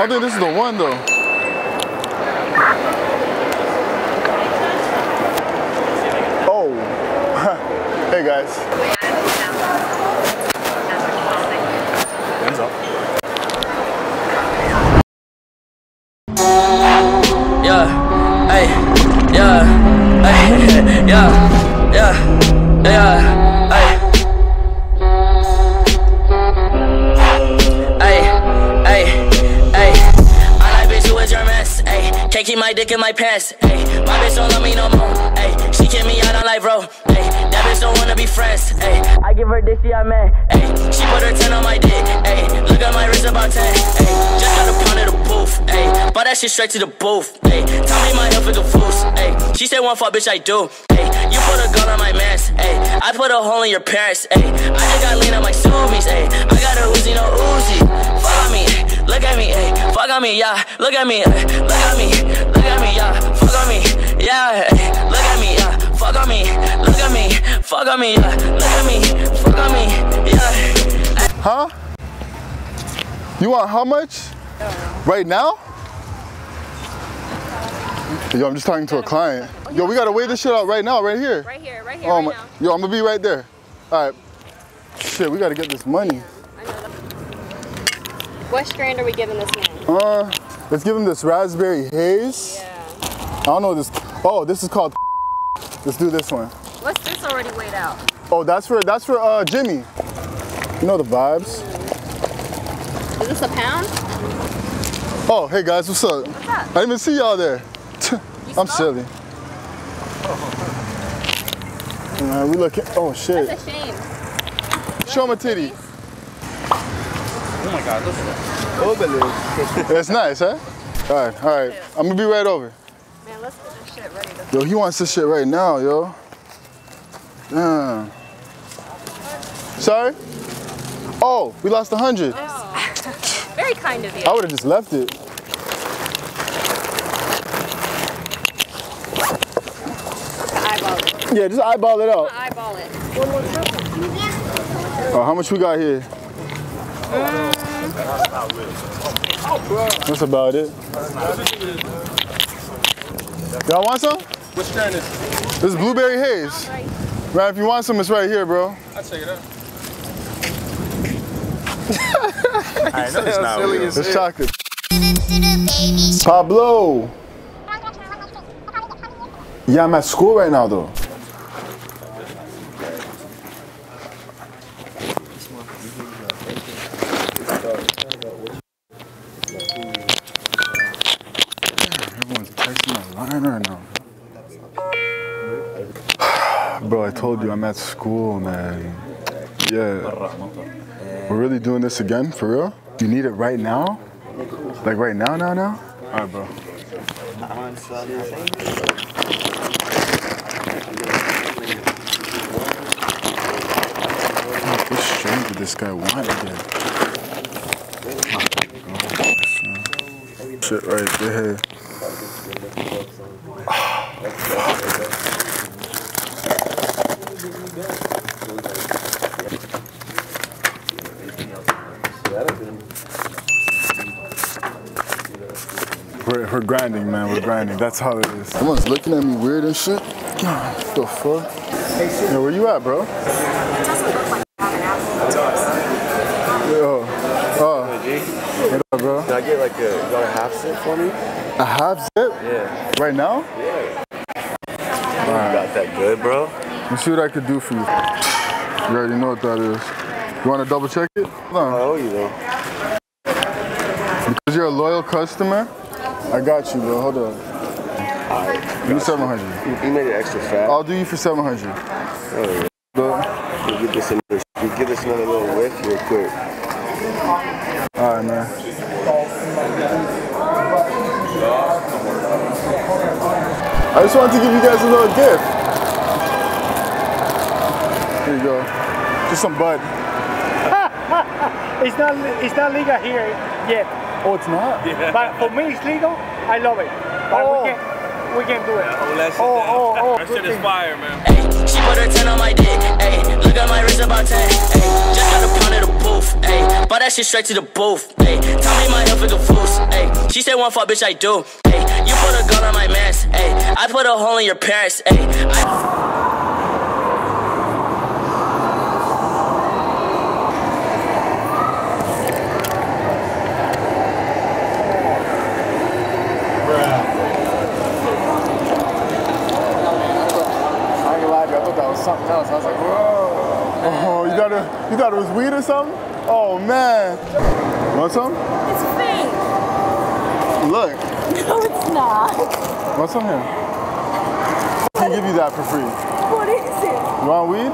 don't think this is the one though. Oh. Hey guys. Hands up. Yeah, hey, yeah, hey, yeah, yeah, yeah, hey. Can't keep my dick in my pants, ayy. My bitch don't love me no more, ayy. She kick me out on live road, ayy. That bitch don't wanna be friends, ayy. I give her dick, I'm mad, ayy. She put her 10 on my dick, ayy. Look at my wrist about 10, ayy. Just got a pound of the booth, ayy. Bought that shit straight to the booth, ayy. Tell me my health is a foos, ayy. She said one fuck, bitch, I do, ayy. You put a gun on my mans, ayy. I put a hole in your parents, ayy. I just got lean on my Subies, ayy. I got a Uzi, no Uzi. Fuck on me, look at me, ayy. Fuck on me, yeah. Look at me, ayy. Look at me. Look at me, yeah, fuck on me, yeah, look at me, yeah, fuck on me, look at me, fuck on me, yeah, look at me, fuck on me, yeah. Huh? You want how much? Right now? Yo, I'm just talking to a client. Yo, we gotta weigh this shit out right now, right here. Right here, right Oh, now. Yo, I'm gonna be right there. All right. Shit, we gotta get this money. I know that. What strand are we giving this man? Let's give him this raspberry haze. Yeah. I don't know this. Oh, this is called. Let's do this one. What's this already weighed out? Oh, that's for Jimmy. You know the vibes. Is this a pound? Oh, hey guys, what's up? What's up? I didn't even see y'all there. I'm silly. Man, we looking. Oh shit. That's a shame. Show my titty. Oh my God, look at that. It's nice, huh? All right. I'm gonna be right over. Man, let's get this shit ready to. Yo, he wants this shit right now, yo. Damn. Sorry? Oh, we lost 100. Oh. Very kind of you. I would have just left it. Eyeball it. Yeah, just eyeball it out. Eyeball it. Oh, how much we got here? That's about it. Y'all want some? What strand is it? This is blueberry haze. Man, if you want some, it's right here, bro. I'll check it out. I know it's not real. It's chocolate. Pablo. Yeah, I'm at school right now, though. Everyone's texting my line right now. Bro, I told you I'm at school, man. Yeah. We're really doing this again, for real? You need it right now? Like right now? All right, bro. What strain did this guy want again? Shit right there. We're grinding, man. We're grinding. That's how it is. Someone's looking at me weird and shit. What the fuck? Yo, where you at, bro? Yo. What up, bro? Can I get like you got a half sip for me? A half zip? Yeah. Right now? Yeah. You got that good, bro? Let me see what I could do for you. You already know what that is. You want to double check it? Hold on. I owe you though. Because you're a loyal customer, I got you, bro. Hold on. Alright. Give me 700. You made it extra fat. I'll do you for 700. Oh, yeah. But, You give this another little whiff real quick. alright, man. I just wanted to give you guys a little gift. Here you go. Just some bud. It's not legal here yet. Oh, it's not? Yeah. But for me, it's legal. I love it. But we can do it. That shit is fire, man. Ay, she put her 10 on my dick, ayy. Look at my wrist about 10, ayy. Just got a pound of the booth, ayy. Bought that that shit straight to the booth. Ayy, tell me my health is a fool. Ayy, she said one fuck, bitch, I do. Ayy, you put a gun on my mans. Ayy, I put a hole in your parents. Ayy, something else. I was like, whoa. Oh, you thought it was weed or something? Oh man. Want some? It's fake. Look. No, it's not. Want some here? I can give you that for free. What is it? You want weed?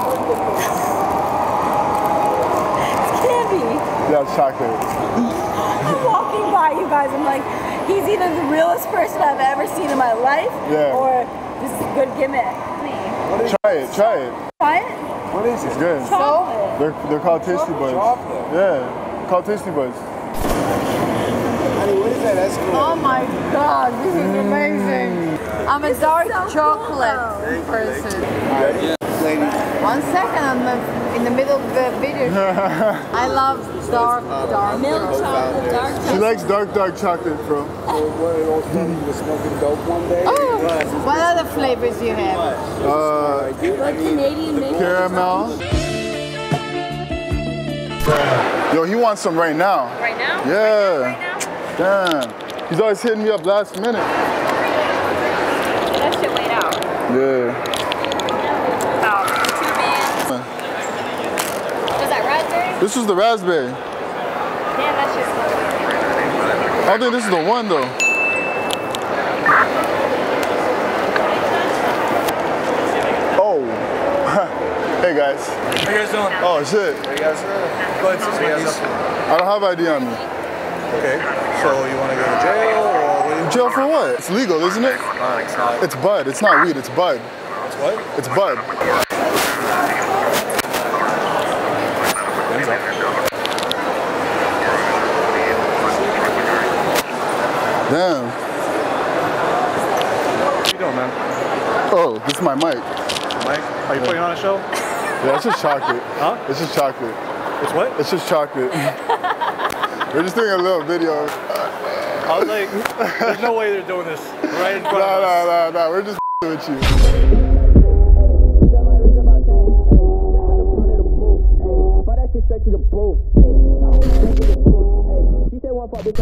It's candy. Yeah, it's chocolate. I'm walking by you guys. I'm like, he's either the realest person I've ever seen in my life, or this is a good gimmick. Try it. Try it? What is it? It's good. Chocolate. They're called Tasty Buds. Chocolate. Yeah, called Tasty Buds. Honey, what is that? That's good. Oh my God, this is amazing. I'm a dark chocolate person. Ready? Ladies. 1 second, I'm in the middle of the video. I love dark milk chocolate, dark chocolate. She likes dark chocolate, bro. So one of those people was smoking dope one day. What other flavors do you have? Like Canadian maple. Caramel. Yo, he wants some right now. Right now? Yeah. Right now? Damn. He's always hitting me up last minute. That shit laid out. Yeah. About 2 bands. Was that raspberry? This was the raspberry. Damn, that shit's I think this is the one though. Oh. Hey guys. How you guys doing? Oh shit. What you guys Go ahead, What you guys up to? I don't have ID on me. Okay. So you want to go to jail or what? Jail for what? It's legal, isn't it? No, it's not. It's bud. It's not weed. It's bud. It's what? It's bud. Damn. What you doing, man? Oh, this is my mic. Mike, are you putting on a show? Yeah, it's just chocolate. Huh? It's just chocolate. It's what? It's just chocolate. We're just doing a little video. I was like, there's no way they're doing this right in front of us. No. We're just with you. She said one fuck, bitch.